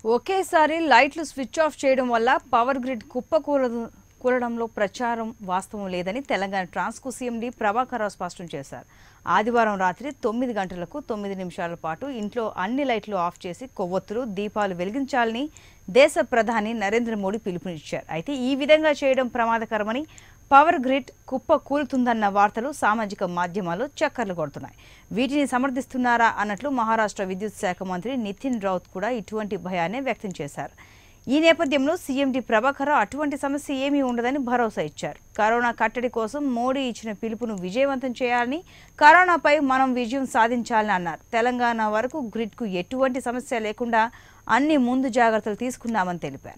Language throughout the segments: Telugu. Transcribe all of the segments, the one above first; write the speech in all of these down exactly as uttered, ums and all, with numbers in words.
ఒకేసారి లైట్లు స్విచ్ ఆఫ్ చేయడం వల్ల పవర్ గ్రిడ్ కుప్పకూలదు కూలడంలో ప్రచారం వాస్తవం లేదని తెలంగాణ ట్రాన్స్కో సీఎండీ ప్రభాకర్ రావు స్పష్టం చేశారు. ఆదివారం రాత్రి తొమ్మిది గంటలకు తొమ్మిది నిమిషాల పాటు ఇంట్లో అన్ని లైట్లు ఆఫ్ చేసి కొవ్వొత్తులు దీపాలు వెలిగించాలని దేశ ప్రధాని నరేంద్ర మోడీ పిలుపునిచ్చారు. అయితే ఈ విధంగా చేయడం ప్రమాదకరమని, పవర్ గ్రిడ్ కుప్ప కూలుతుందన్న వార్తలు సామాజిక మాధ్యమాల్లో చక్కర్లు కొడుతున్నాయి. వీటిని సమర్థిస్తున్నారా అన్నట్లు మహారాష్ట్ర విద్యుత్ శాఖ మంత్రి నితిన్ రౌత్ కూడా ఇటువంటి భయాన్ని వ్యక్తం చేశారు. ఈ నేపథ్యంలో సీఎండీ ప్రభాకర్ రావు అటువంటి సమస్య ఏమీ ఉండదని భరోసా ఇచ్చారు. కరోనా కట్టడి కోసం మోడీ ఇచ్చిన పిలుపును విజయవంతం చేయాలని, కరోనాపై మనం విజయం సాధించాలని అన్నారు. తెలంగాణ వరకు గ్రిడ్కు ఎటువంటి సమస్య లేకుండా అన్ని ముందు జాగ్రత్తలు తీసుకున్నామని తెలిపారు.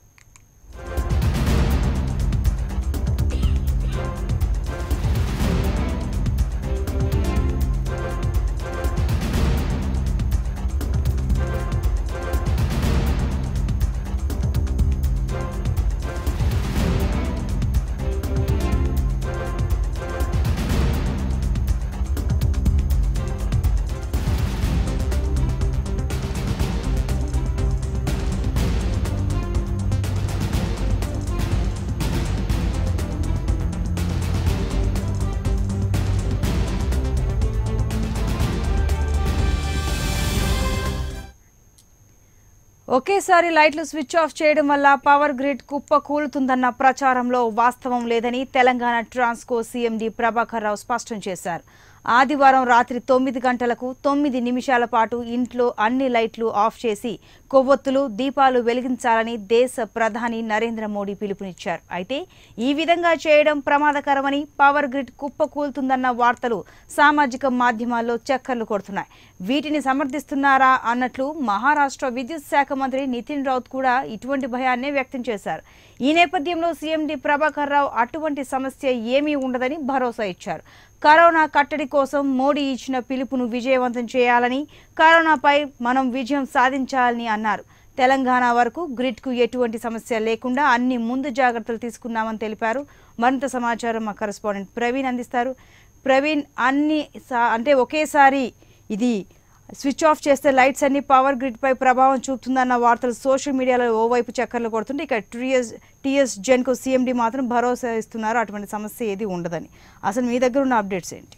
ఒకేసారి లైట్లు స్విచ్ ఆఫ్ చేయడం వల్ల పవర్ గ్రిడ్ కుప్ప కూలుతుందన్న ప్రచారంలో వాస్తవం లేదని తెలంగాణ ట్రాన్స్కో సీఎండీ ప్రభాకర్ రావు స్పష్టం చేశారు. ఆదివారం రాత్రి తొమ్మిది గంటలకు తొమ్మిది నిమిషాల పాటు ఇంట్లో అన్ని లైట్లు ఆఫ్ చేసి కొవ్వొత్తులు దీపాలు వెలిగించాలని దేశ ప్రధాని నరేంద్ర మోడీ పిలుపునిచ్చారు. అయితే ఈ విధంగా చేయడం ప్రమాదకరమని, పవర్ గ్రిడ్ కుప్ప కూలుతుందన్న వార్తలు సామాజిక మాధ్యమాల్లో చక్కర్లు కొడుతున్నాయి. వీటిని సమర్థిస్తున్నారా అన్నట్లు మహారాష్ట్ర విద్యుత్ శాఖ మంత్రి నితిన్ రౌత్ కూడా ఇటువంటి భయాన్నే వ్యక్తం చేశారు. ఈ నేపథ్యంలో సీఎండీ ప్రభాకర్ రావు అటువంటి సమస్య ఏమీ ఉండదని భరోసా ఇచ్చారు. కరోనా కట్టడి కోసం మోడీ ఇచ్చిన పిలుపును విజయవంతం చేయాలని, కరోనాపై మనం విజయం సాధించాలని అన్నారు. తెలంగాణ వరకు గ్రిడ్కు ఎటువంటి సమస్య లేకుండా అన్ని ముందు జాగ్రత్తలు తీసుకున్నామని తెలిపారు. మరింత సమాచారం మా కరెస్పాండెంట్ ప్రవీణ్ అందిస్తారు. ప్రవీణ్, అన్ని అంటే ఒకేసారి ఇది స్విచ్ ఆఫ్ చేస్తే లైట్స్ అన్ని పవర్ గ్రిడ్ పై ప్రభావం చూపుతుందన్న వార్తలు సోషల్ మీడియాలో ఓవైపు చక్కర్లు కొడుతుంటే, ఇక టీఎస్ టీఎస్ జెన్కో సీఎండీ మాత్రం భరోసా ఇస్తున్నారు అటువంటి సమస్య ఏది ఉండదని. అసలు మీ దగ్గర ఉన్న అప్డేట్స్ ఏంటి?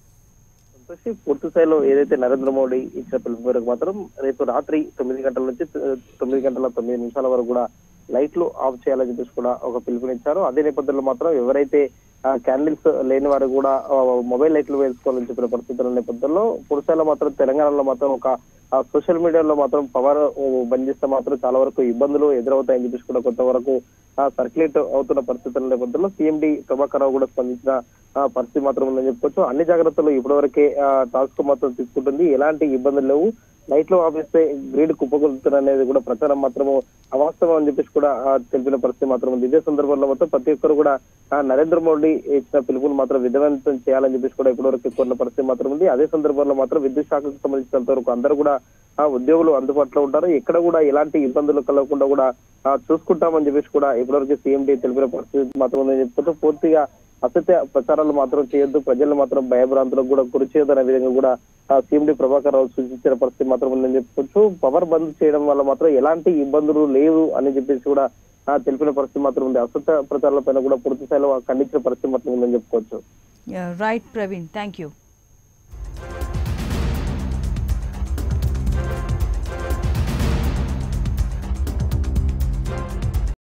పూర్తి స్థాయిలో ఏదైతే నరేంద్ర మోడీ ఇచ్చిన పిలుపు మేరకు మాత్రం రేపు రాత్రి తొమ్మిది గంటల నుంచి తొమ్మిది గంటల తొమ్మిది నిమిషాల వరకు కూడా లైట్లు ఆఫ్ చేయాలని చెప్పేసి కూడా ఒక పిలుపునిచ్చారు. అదే నేపథ్యంలో మాత్రం ఎవరైతే క్యాండిల్స్ లేని వారు కూడా మొబైల్ లైట్లు వేసుకోవాలని చెప్పిన పరిస్థితుల నేపథ్యంలో పూర్తిస్థాయిలో మాత్రం తెలంగాణలో మాత్రం ఒక సోషల్ మీడియాలో మాత్రం పవర్ బంద్ చేస్తే మాత్రం చాలా వరకు ఇబ్బందులు ఎదురవుతాయని చెప్పేసి కూడా కొంతవరకు సర్క్యులేట్ అవుతున్న పరిస్థితుల నేపథ్యంలో సీఎండీ ప్రభాకర్ రావు కూడా స్పందించిన పరిస్థితి మాత్రం ఉందని చెప్పుకోవచ్చు. అన్ని జాగ్రత్తలు ఇప్పటివరకే టాస్క్ మాత్రం తీసుకుంటుంది. ఎలాంటి ఇబ్బందులు లేవు. లైట్లు ఆపేస్తే గ్రిడ్ కుప్పకొలుతుంది అనేది కూడా ప్రచారం మాత్రము అవాస్తవం అని చెప్పేసి కూడా తెలిపిన పరిస్థితి మాత్రం ఉంది. ఇదే సందర్భంలో మొత్తం ప్రతి ఒక్కరు కూడా నరేంద్ర మోడీ ఇచ్చిన పిలుపును మాత్రం విజయవంతం చేయాలని చెప్పేసి కూడా ఇప్పటివరకు కొన్న పరిస్థితి మాత్రం ఉంది. అదే సందర్భంలో మాత్రం విద్యుత్ శాఖకు సంబంధించినంత వరకు అందరూ కూడా ఆ ఉద్యోగులు అందుబాటులో ఉంటారు. ఎక్కడ కూడా ఎలాంటి ఇబ్బందులు కలగకుండా కూడా చూసుకుంటామని చెప్పేసి కూడా ఇప్పటివరకు సీఎండీ తెలిపిన పరిస్థితి మాత్రం ఉందని చెప్పుకుంటూ పూర్తిగా అసత్య ప్రచారాలు మాత్రం చేయొద్దు, ప్రజలు మాత్రం భయభ్రాంతులకు కూడా గురి చేయొద్దు అనే విధంగా కూడా సీఎండీ ప్రభాకర్ రావు సూచించిన పరిస్థితి మాత్రం ఉందని చెప్పుకోవచ్చు. పవర్ బంద్ చేయడం వల్ల మాత్రం ఎలాంటి ఇబ్బందులు లేవు అని చెప్పేసి కూడా తెలిపిన పరిస్థితి మాత్రం ఉంది. అసత్య ప్రచారాల పైన కూడా పూర్తి స్థాయిలో ఖండించిన పరిస్థితి మాత్రం ఉందని చెప్పుకోవచ్చు. Right Praveen, thank you.